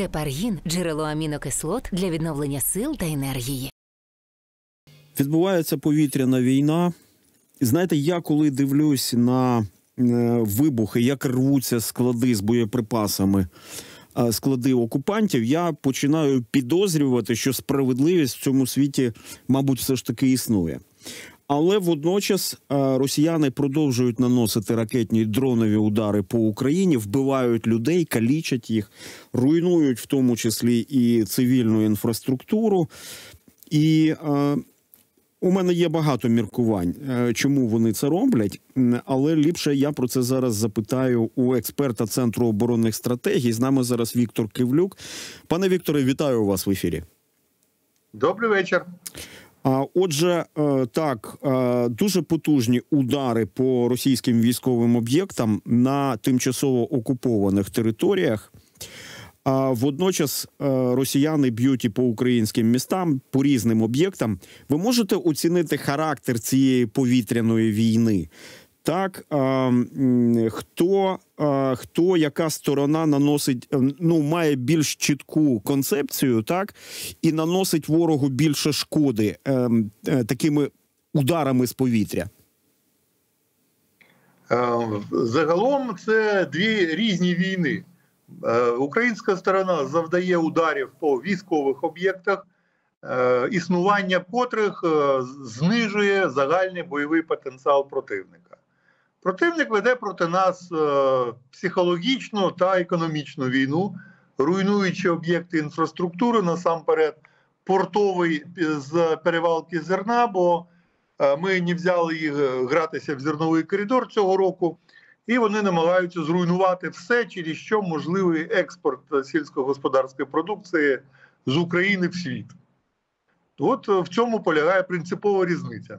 Гепаргін – джерело амінокислот для відновлення сил та енергії. Відбувається повітряна війна. І знаєте, я коли дивлюсь на вибухи, як рвуться склади з боєприпасами, склади окупантів, я починаю підозрювати, що справедливість в цьому світі, мабуть, все ж таки існує. Але водночас росіяни продовжують наносити ракетні й дронові удари по Україні, вбивають людей, калічать їх, руйнують в тому числі і цивільну інфраструктуру. І у мене є багато міркувань, чому вони це роблять, але ліпше я про це зараз запитаю у експерта Центру оборонних стратегій. З нами зараз Віктор Кивлюк. Пане Вікторе, вітаю вас в ефірі. Добрий вечір. Отже, так, дуже потужні удари по російським військовим об'єктам на тимчасово окупованих територіях. Водночас росіяни б'ють і по українським містам, по різним об'єктам. Ви можете оцінити характер цієї повітряної війни? Так, хто, яка сторона наносить, має більш чітку концепцію, так, і наносить ворогу більше шкоди такими ударами з повітря? Загалом це дві різні війни. Українська сторона завдає ударів по військових об'єктах, існування котрих знижує загальний бойовий потенціал противника. Противник веде проти нас психологічну та економічну війну, руйнуючи об'єкти інфраструктури, насамперед портовий з перевалки зерна, бо ми не взяли їх гратися в зерновий коридор цього року, і вони намагаються зруйнувати все, через що можливий експорт сільськогосподарської продукції з України в світ. От в цьому полягає принципова різниця.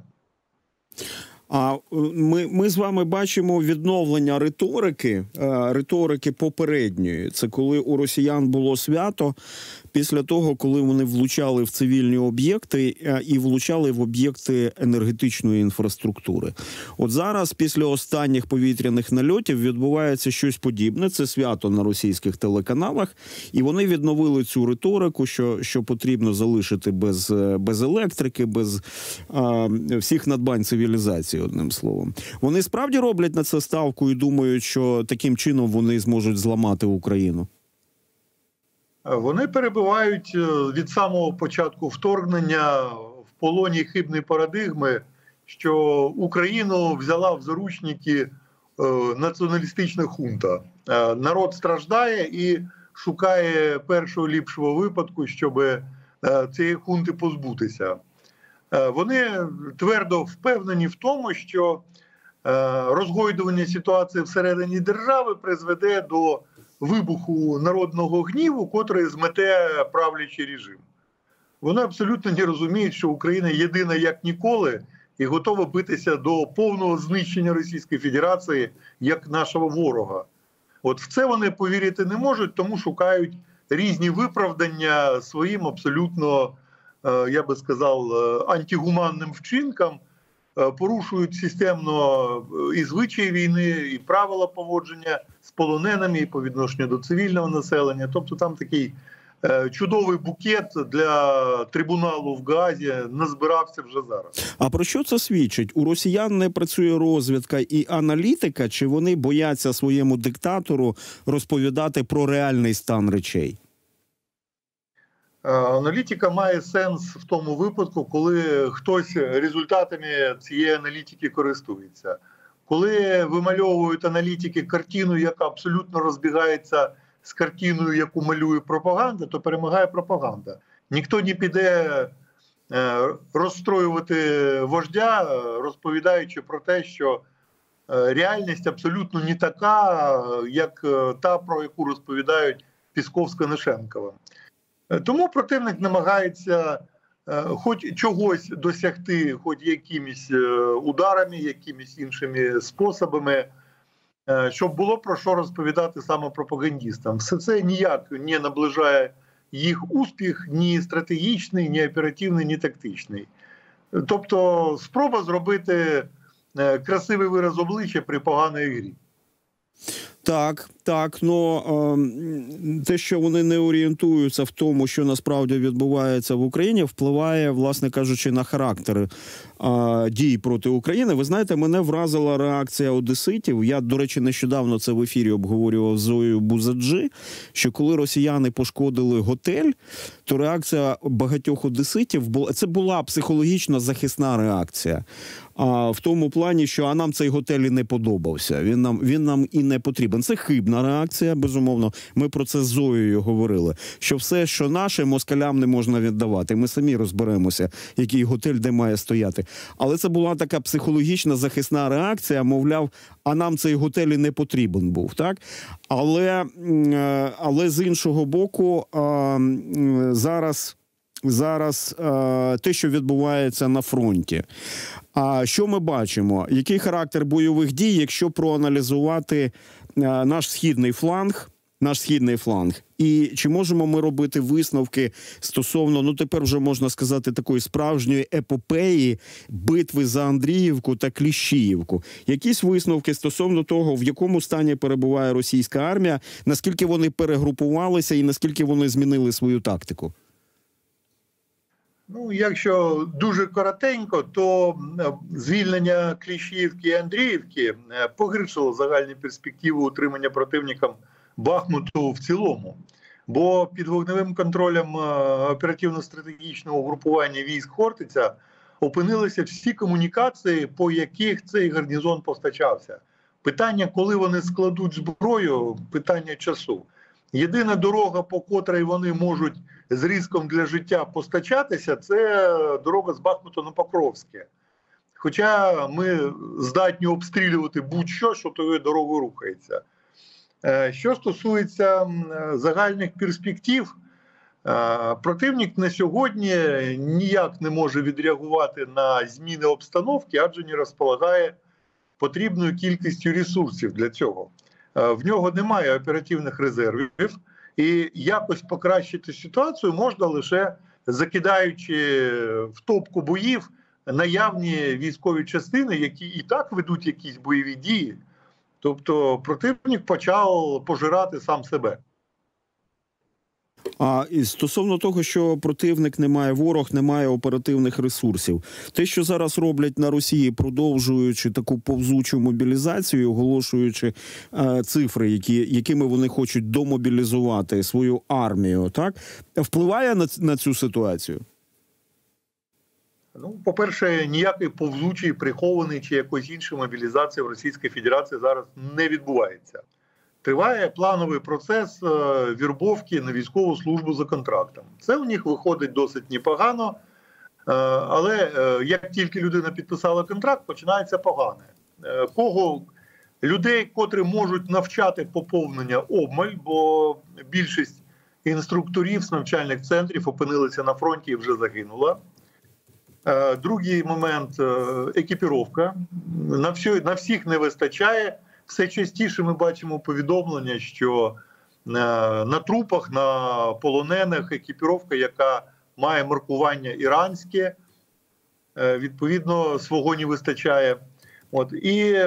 Ми з вами бачимо відновлення риторики попередньої. Це коли у росіян було свято, після того, коли вони влучали в цивільні об'єкти і влучали в об'єкти енергетичної інфраструктури. От зараз, після останніх повітряних нальотів, відбувається щось подібне. Це свято на російських телеканалах. І вони відновили цю риторику, що потрібно залишити без електрики, без всіх надбань цивілізації, одним словом. Вони справді роблять на це ставку і думають, що таким чином вони зможуть зламати Україну? Вони перебувають від самого початку вторгнення в полоні хибної парадигми, що Україну взяла в заручники націоналістична хунта. Народ страждає і шукає першого ліпшого випадку, щоб цієї хунти позбутися. Вони твердо впевнені в тому, що розгойдування ситуації всередині держави призведе до вибуху народного гніву, котрий змете правлячий режим. Вони абсолютно не розуміють, що Україна єдина як ніколи і готова битися до повного знищення Російської Федерації як нашого ворога. От в це вони повірити не можуть, тому шукають різні виправдання своїм абсолютно, я би сказав, антигуманним вчинкам, порушують системно і звичаї війни, і правила поводження з полоненими, і по відношенню до цивільного населення. Тобто там такий чудовий букет для трибуналу в Гаазі назбирався вже зараз. А про що це свідчить? У росіян не працює розвідка і аналітика, чи вони бояться своєму диктатору розповідати про реальний стан речей? Аналітика має сенс в тому випадку, коли хтось результатами цієї аналітики користується. Коли вимальовують аналітики картину, яка абсолютно розбігається з картиною, яку малює пропаганда, то перемагає пропаганда. Ніхто не піде розстроювати вождя, розповідаючи про те, що реальність абсолютно не така, як та, про яку розповідають Пісков з Конашенковим. Тому противник намагається хоч чогось досягти, хоч якимись ударами, якимись іншими способами, щоб було про що розповідати саме пропагандистам. Все це ніяк не наближає їх успіх, ні стратегічний, ні оперативний, ні тактичний. Тобто спроба зробити красивий вираз обличчя при поганій грі. Так, Так, те, що вони не орієнтуються в тому, що насправді відбувається в Україні, впливає, власне кажучи, на характер дій проти України. Ви знаєте, мене вразила реакція одеситів. Я, до речі, нещодавно це в ефірі обговорював з Зоєю Бузаджи, що коли росіяни пошкодили готель, то реакція багатьох одеситів була, це була психологічно захисна реакція. В тому плані, що нам цей готель і не подобався, він нам і не потрібен. Це хибна реакція, безумовно. Ми про це з Зоєю говорили, що все, що наше, москалям не можна віддавати. Ми самі розберемося, який готель де має стояти. Але це була така психологічна захисна реакція, мовляв, а нам цей готель і не потрібен був, так? Але з іншого боку, зараз те, що відбувається на фронті. А що ми бачимо? Який характер бойових дій, якщо проаналізувати наш східний фланг? І чи можемо ми робити висновки стосовно, тепер вже можна сказати, такої справжньої епопеї битви за Андріївку та Кліщіївку? Якісь висновки стосовно того, в якому стані перебуває російська армія, наскільки вони перегрупувалися і наскільки вони змінили свою тактику? Якщо дуже коротенько, то звільнення Кліщіївки і Андріївки погіршило загальні перспективи утримання противником Бахмуту в цілому. Бо під вогневим контролем оперативно-стратегічного угрупування військ Хортиця опинилися всі комунікації, по яких цей гарнізон постачався. Питання, коли вони складуть зброю, питання часу. Єдина дорога, по котрій вони можуть з ризиком для життя постачатися, це дорога з Бахмута на Покровське. Хоча ми здатні обстрілювати будь-що, що тою дорогою рухається. Що стосується загальних перспектив, противник на сьогодні ніяк не може відреагувати на зміни обстановки, адже не розполагає потрібною кількістю ресурсів для цього. В нього немає оперативних резервів, і якось покращити ситуацію можна лише закидаючи в топку боїв наявні військові частини, які і так ведуть якісь бойові дії. Тобто противник почав пожирати сам себе. І стосовно того, що противник не має, ворог не має оперативних ресурсів. Те, що зараз роблять на Росії, продовжуючи таку повзучу мобілізацію, оголошуючи цифри, якими вони хочуть домобілізувати свою армію, так, впливає на цю ситуацію? По-перше, ніякої повзучої, прихованої чи якоїсь іншої мобілізації в Російській Федерації зараз не відбувається. Триває плановий процес вірбовки на військову службу за контрактом. Це у них виходить досить непогано, але як тільки людина підписала контракт, починається погане. Людей, котрі можуть навчати поповнення, обмаль, бо більшість інструкторів з навчальних центрів опинилися на фронті і вже загинула. Другий момент – екіпіровка. На всіх не вистачає. Все частіше ми бачимо повідомлення, що на трупах, на полонених екіпіровка, яка має маркування іранське, відповідно, свого не вистачає. І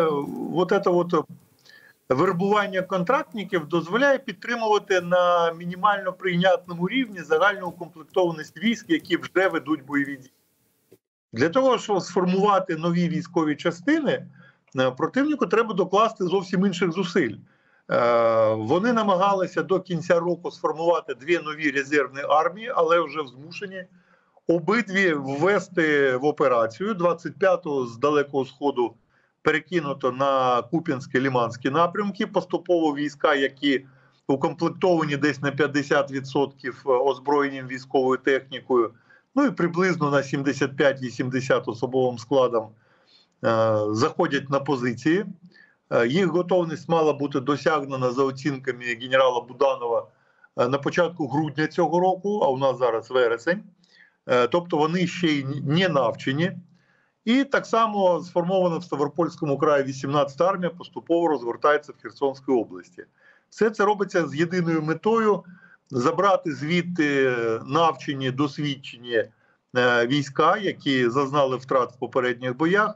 вербування контрактників дозволяє підтримувати на мінімально прийнятному рівні загальну укомплектованість військ, які вже ведуть бойові дії. Для того, щоб сформувати нові військові частини, противнику треба докласти зовсім інших зусиль. Вони намагалися до кінця року сформувати 2 нові резервні армії, але вже змушені обидві ввести в операцію. 25-го з Далекого Сходу перекинуто на Куп'янський, Лиманський напрямки. Поступово війська, які укомплектовані десь на 50% озброєнням військовою технікою, і приблизно на 75-80 особовим складом, заходять на позиції. Їх готовність мала бути досягнена за оцінками генерала Буданова на початку грудня цього року, а у нас зараз вересень. Тобто вони ще й не навчені. І так само сформована в Ставропольському краї 18-та армія поступово розгортається в Херсонській області. Все це робиться з єдиною метою – забрати звідти навчені, досвідчені війська, які зазнали втрат в попередніх боях,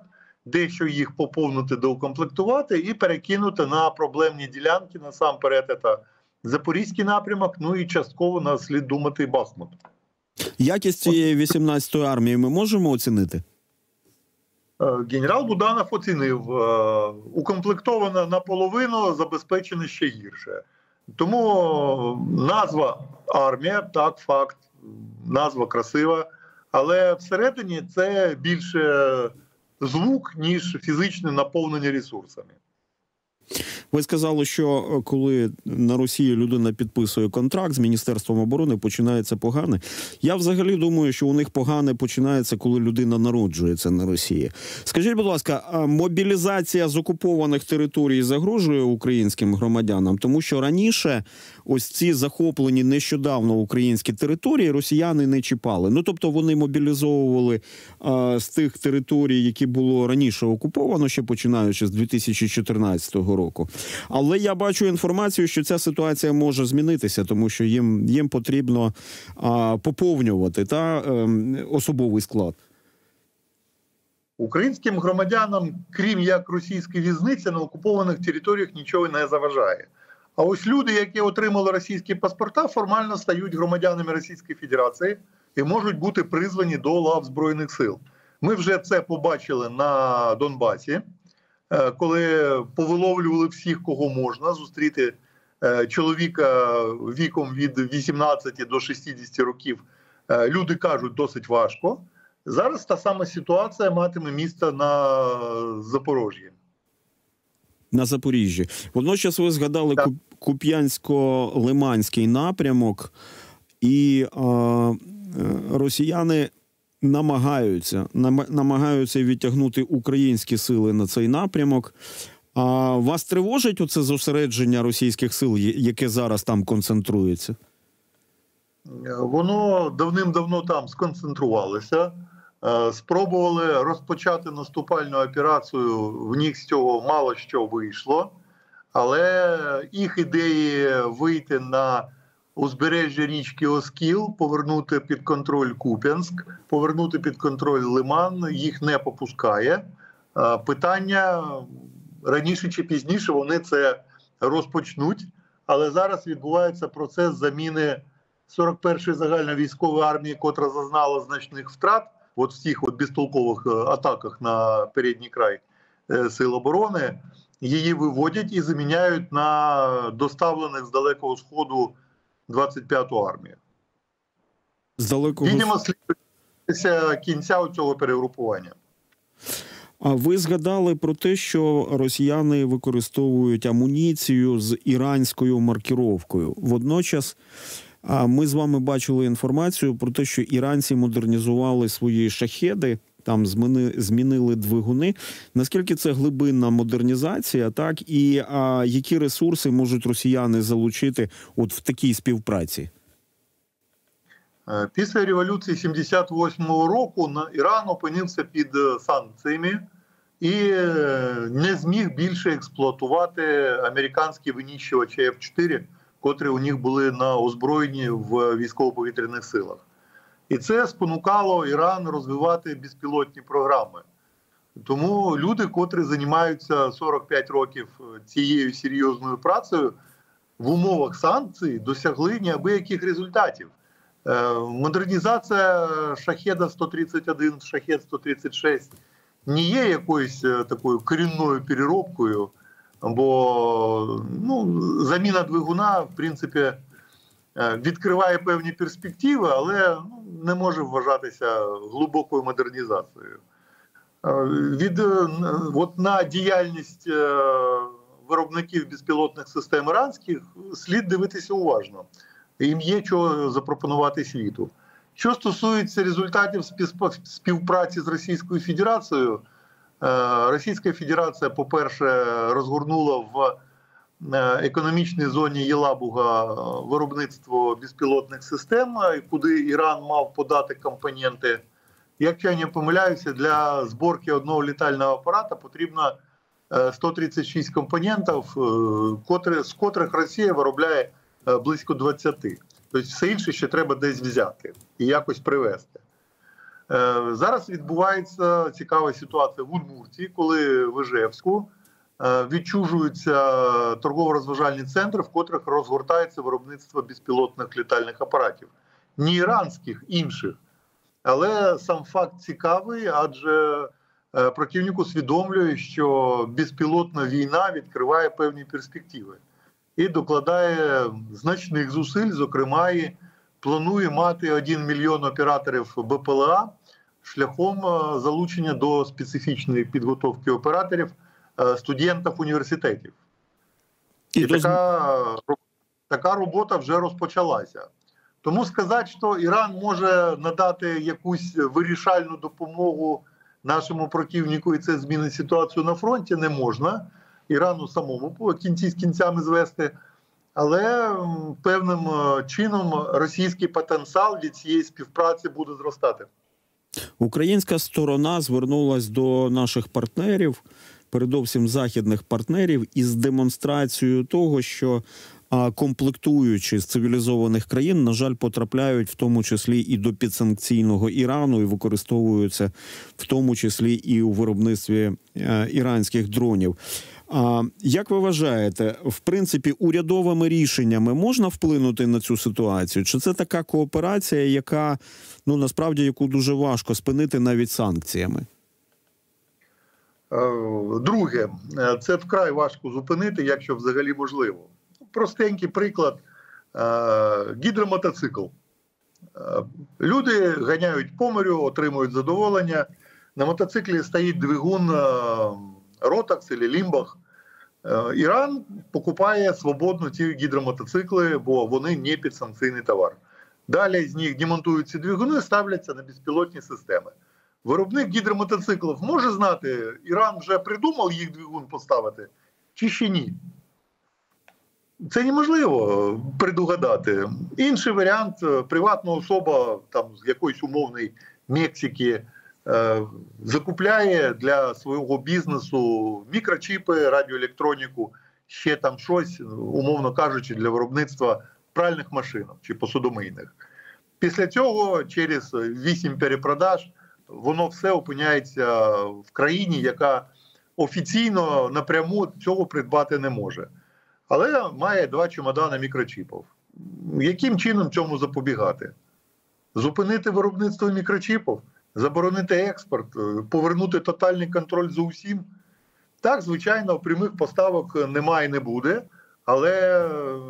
дещо їх поповнити, доукомплектувати і перекинути на проблемні ділянки, насамперед це Запорізький напрямок, ну і частково на слід думати Бахмут. Якість цієї 18-ї армії ми можемо оцінити? Генерал Буданов оцінив, укомплектовано наполовину, забезпечено ще гірше. Тому назва армія, так, факт, назва красива, але всередині це більше звук, ніж фізичне наповнення ресурсами. Ви сказали, що коли на Росії людина підписує контракт з Міністерством оборони, починається погане. Я взагалі думаю, що у них погане починається, коли людина народжується на Росії. Скажіть, будь ласка, мобілізація з окупованих територій загрожує українським громадянам? Тому що раніше ось ці захоплені нещодавно українські території росіяни не чіпали. Ну, тобто вони мобілізовували з тих територій, які було раніше окуповано, ще починаючи з 2014 року. Але я бачу інформацію, що ця ситуація може змінитися, тому що їм потрібно поповнювати особовий склад. Українським громадянам, крім як російської в'язниці, на окупованих територіях нічого не заважає. А ось люди, які отримали російські паспорта, формально стають громадянами Російської Федерації і можуть бути призвані до лав Збройних сил. Ми вже це побачили на Донбасі, коли повиловлювали всіх, кого можна, зустріти чоловіка віком від 18 до 60 років. Люди кажуть, досить важко. Зараз та сама ситуація матиме місце на Запоріжжі. На Запоріжжі. Водночас ви згадали Куп'янсько-Лиманський напрямок, і росіяни намагаються відтягнути українські сили на цей напрямок. А вас тривожить оце зосередження російських сил, яке зараз там концентрується? Воно давним-давно там сконцентрувалося. Спробували розпочати наступальну операцію, в них з цього мало що вийшло. Але їх ідеї вийти на узбережжя річки Оскіл, повернути під контроль Куп'янськ, повернути під контроль Лиман, їх не попускає. Питання, раніше чи пізніше вони це розпочнуть, але зараз відбувається процес заміни 41-ї загальновійськової армії, котра зазнала значних втрат в цих безтолкових атаках на передній край сил оборони. Її виводять і заміняють на доставлених з Далекого Сходу 25-ту армію. Видимо, слідується кінця цього перегрупування. А ви згадали про те, що росіяни використовують амуніцію з іранською маркіровкою. Водночас ми з вами бачили інформацію про те, що іранці модернізували свої шахеди, там змінили двигуни. Наскільки це глибинна модернізація, так? І які ресурси можуть росіяни залучити в такій співпраці? Після революції 78-го року Іран опинився під санкціями і не зміг більше експлуатувати американські винищувачі F-4, котрі у них були на озброєнні в військово-повітряних силах. І це спонукало Іран розвивати безпілотні програми. Тому люди, котрі займаються 45 років цією серйозною працею, в умовах санкцій досягли неабияких результатів. Модернізація Шахеда-131, Шахед-136 не є якоюсь такою корінною переробкою, бо заміна двигуна, в принципі, відкриває певні перспективи, але не може вважатися глибокою модернізацією. На діяльність виробників безпілотних систем іранських слід дивитися уважно. Їм є що запропонувати світу. Що стосується результатів співпраці з Російською Федерацією, Російська Федерація, по-перше, розгорнула в економічній зоні Єлабуга виробництво безпілотних систем, куди Іран мав подати компоненти. Якщо я не помиляюся, для зборки одного літального апарата потрібно 136 компонентів, з котрих Росія виробляє близько 20. Тобто все інше ще треба десь взяти і якось привезти. Зараз відбувається цікава ситуація в Удмуртії, коли в Іжевську відчужуються торгово-розважальні центри, в котрих розгортається виробництво безпілотних літальних апаратів. Не іранських, інших. Але сам факт цікавий, адже противник усвідомлює, що безпілотна війна відкриває певні перспективи. І докладає значних зусиль, зокрема і планує мати 1 мільйон операторів БПЛА шляхом залучення до специфічної підготовки операторів студентів університетів. І така робота вже розпочалася. Тому сказати, що Іран може надати якусь вирішальну допомогу нашому противнику і це змінить ситуацію на фронті, не можна. Ірану самому кінці з кінцями звести. Але певним чином російський потенціал від цієї співпраці буде зростати. Українська сторона звернулась до наших партнерів, передовсім західних партнерів, із демонстрацією того, що комплектуючі з цивілізованих країн, на жаль, потрапляють в тому числі і до підсанкційного Ірану і використовуються в тому числі і у виробництві іранських дронів. Як ви вважаєте, в принципі, урядовими рішеннями можна вплинути на цю ситуацію? Чи це така кооперація, яка, насправді, яку дуже важко спинити навіть санкціями? Друге, це вкрай важко зупинити, якщо взагалі можливо. Простенький приклад – гідромотоцикл. Люди ганяють по морю, отримують задоволення. На мотоциклі стоїть двигун Ротакс або Лімбах. Іран покупає свободно ці гідромотоцикли, бо вони не підсанкційний товар. Далі з них демонтують ці двигуни, ставляться на безпілотні системи. Виробник гідромотоциклів може знати, Іран вже придумав їх двигун поставити, чи ще ні? Це неможливо предугадати. Інший варіант – приватна особа там, з якоїсь умовної Мексики закупляє для свого бізнесу мікрочіпи, радіоелектроніку, ще там щось, умовно кажучи, для виробництва пральних машинок чи посудомийних. Після цього через 8 перепродаж воно все опиняється в країні, яка офіційно напряму цього придбати не може. Але має 2 чемодани мікрочіпів. Яким чином цьому запобігати? Зупинити виробництво мікрочіпів? Заборонити експорт? Повернути тотальний контроль за усім? Так, звичайно, прямих поставок немає і не буде, але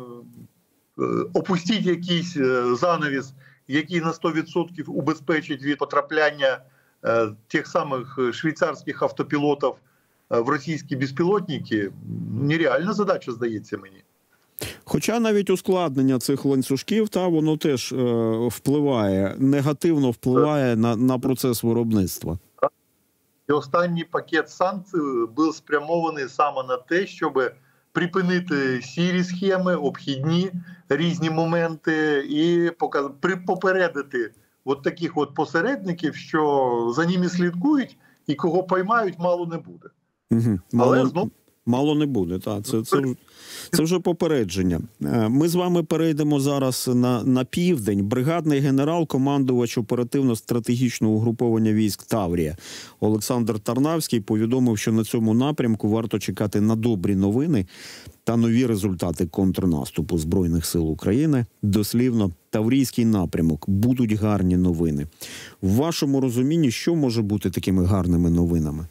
опустіть якийсь занавіс, який на 100% убезпечить від потрапляння тих самих швейцарських автопілотів в російські безпілотники, нереальна задача, здається мені. Хоча навіть ускладнення цих ланцюжків, воно теж впливає, негативно впливає на процес виробництва. І останній пакет санкцій був спрямований саме на те, щоб припинити сірі схеми, обхідні різні моменти і попередити от таких от посередників, що за ними слідкують і кого поймають, мало не буде. Угу. Мало не буде, так. Це вже попередження. Ми з вами перейдемо зараз на південь. Бригадний генерал, командувач оперативно-стратегічного угруповання військ Таврія Олександр Тарнавський повідомив, що на цьому напрямку варто чекати на добрі новини та нові результати контрнаступу Збройних сил України. Дослівно, Таврійський напрямок. Будуть гарні новини. В вашому розумінні, що може бути такими гарними новинами?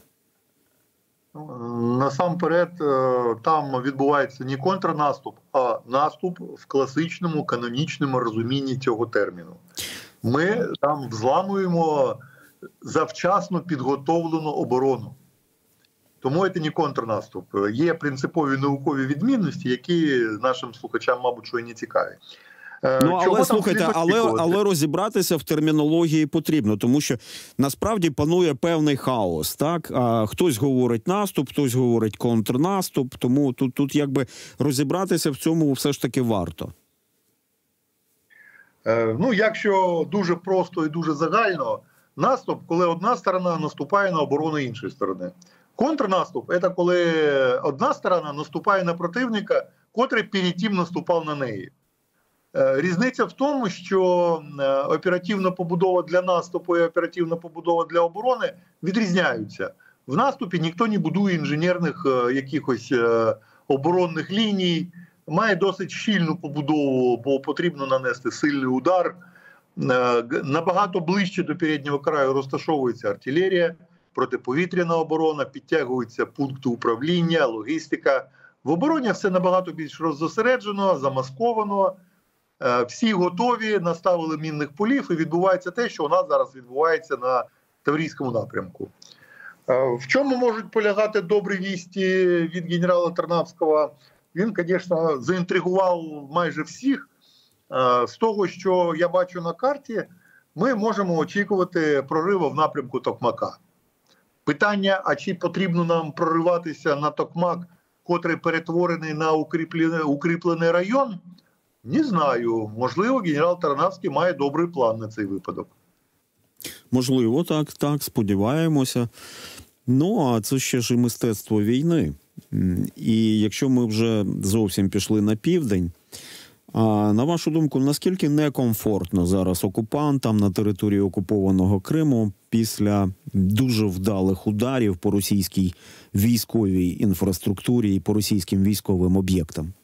Насамперед, там відбувається не контрнаступ, а наступ в класичному, канонічному розумінні цього терміну. Ми там взламуємо завчасно підготовлену оборону. Тому це не контрнаступ. Є принципові наукові відмінності, які нашим слухачам, мабуть, що і не цікаві. Але слухайте, але розібратися в термінології потрібно, тому що насправді панує певний хаос, так? Хтось говорить наступ, хтось говорить контрнаступ, тому тут якби розібратися в цьому все ж таки варто. Якщо дуже просто і дуже загально, наступ, коли одна сторона наступає на оборону іншої сторони. Контрнаступ – це коли одна сторона наступає на противника, котрий перед тим наступав на неї. Різниця в тому, що оперативна побудова для наступу і оперативна побудова для оборони відрізняються. В наступі ніхто не будує інженерних якихось оборонних ліній, має досить щільну побудову, бо потрібно нанести сильний удар. Набагато ближче до переднього краю розташовується артилерія, протиповітряна оборона, підтягуються пункти управління, логістика. В обороні все набагато більш роззосереджено, замасковано. Всі готові, наставили мінних полів, і відбувається те, що у нас зараз відбувається на Таврійському напрямку. В чому можуть полягати добрі вісті від генерала Тарнавського? Він, звісно, заінтригував майже всіх. З того, що я бачу на карті, ми можемо очікувати прориву в напрямку Токмака. Питання, а чи потрібно нам прориватися на Токмак, котрий перетворений на укріплений район? Не знаю. Можливо, генерал Тарнавський має добрий план на цей випадок. Можливо, так, сподіваємося. Ну, а це ще ж і мистецтво війни. І якщо ми вже зовсім пішли на південь, на вашу думку, наскільки некомфортно зараз окупантам на території окупованого Криму після дуже вдалих ударів по російській військовій інфраструктурі і по російським військовим об'єктам?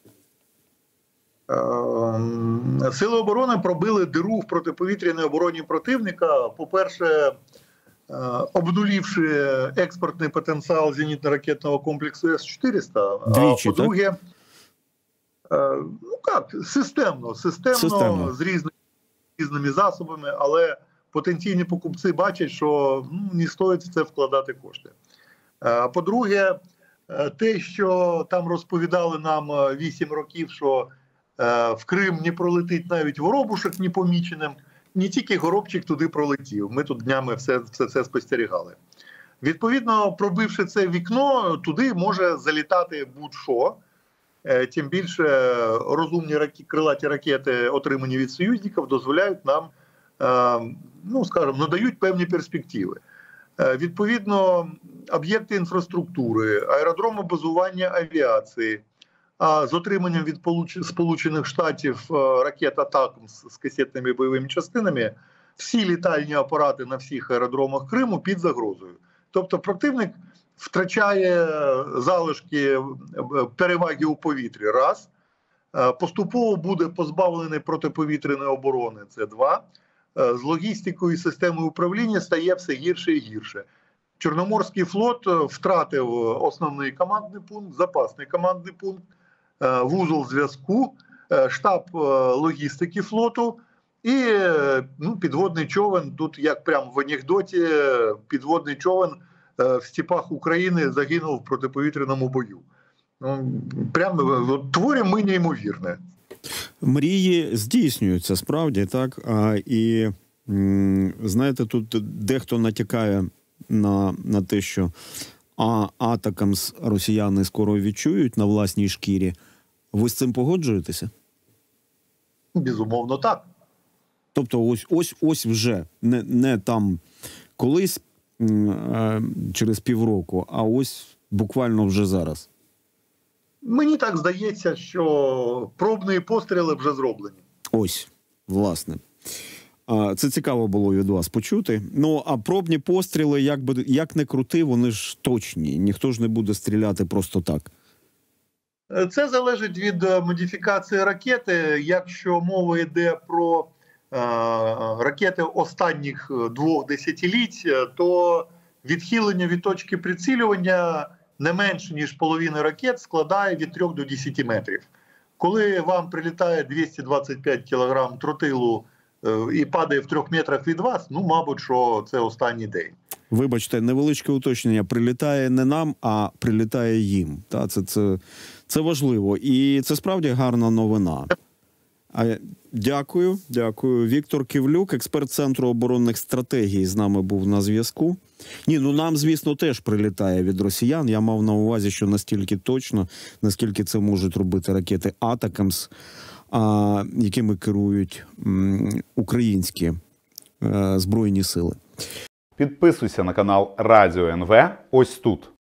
Сили оборони пробили диру в протиповітряній обороні противника. По-перше, обнулівши експортний потенціал зенітно-ракетного комплексу С-400. Двічі, а по-друге, системно, з різними засобами, але потенційні покупці бачать, що не стоїть в це вкладати кошти. По-друге, те, що там розповідали нам 8 років, що в Крим не пролетить навіть воробушок непоміченим, не тільки горобчик туди пролетів. Ми тут днями все це спостерігали. Відповідно, пробивши це вікно, туди може залітати будь-що. Тим більше розумні крилаті ракети, отримані від союзників, дозволяють нам, надають певні перспективи. Відповідно, об'єкти інфраструктури, аеродроми базування авіації, з отриманням від Сполучених Штатів ракет «Атакамс» з касетними бойовими частинами, всі літальні апарати на всіх аеродромах Криму під загрозою. Тобто противник втрачає залишки переваги у повітрі, раз. Поступово буде позбавлений протиповітряної оборони, це два. З логістикою і системою управління стає все гірше і гірше. Чорноморський флот втратив основний командний пункт, запасний командний пункт, вузол зв'язку, штаб логістики флоту і підводний човен, тут як прямо в анекдоті, підводний човен в степах України загинув в протиповітряному бою. Прямо творимо ми неймовірне. Мрії здійснюються, справді, так? І, знаєте, тут дехто натякає на те, що «Атакамс» росіяни скоро відчують на власній шкірі. Ви з цим погоджуєтеся? Безумовно, так. Тобто ось вже, не там колись, через півроку, а ось буквально вже зараз. Мені так здається, що пробні постріли вже зроблені. Ось, власне. Це цікаво було від вас почути. Ну, а пробні постріли, як не крути, вони ж точні. Ніхто ж не буде стріляти просто так. Це залежить від модифікації ракети. Якщо мова йде про ракети останніх 2 десятиліть, то відхилення від точки прицілювання не менше, ніж половина ракет складає від 3 до 10 метрів. Коли вам прилітає 225 кілограм тротилу і падає в 3 метрах від вас, мабуть, що це останній день. Вибачте, невеличке уточнення. Прилітає не нам, а прилітає їм. Це важливо. І це справді гарна новина. Дякую. Віктор Ківлюк, експерт Центру оборонних стратегій, з нами був на зв'язку. Нам, звісно, теж прилітає від росіян. Я мав на увазі, що настільки точно, наскільки це можуть робити ракети «Атакамс», якими керують українські Збройні сили. Підписуйся на канал Радіо НВ ось тут.